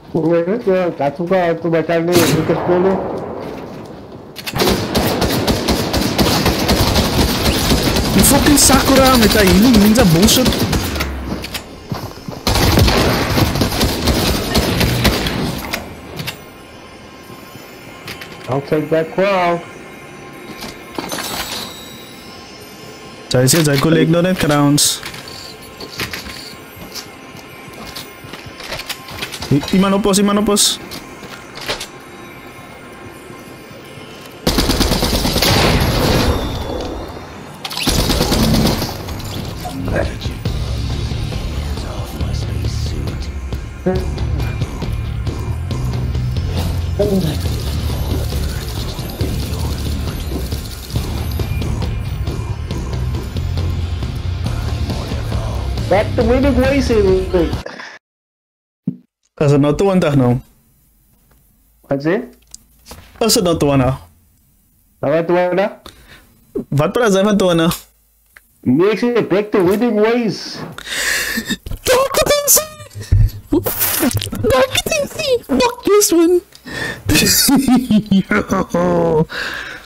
Katsuka, tu bacharne, tu spolo. You fucking Sakura met dat ninja bullshit. I'll take that crown. Saya siya, saya collect doon at crowns. Imanopos. Back to winning ways in. As het nou 20 nou? Wat zeg? As het nou 20? Wat 20? Wat praat zijn van 20? Nee, ik zeg back to winning ways. Fuck this one.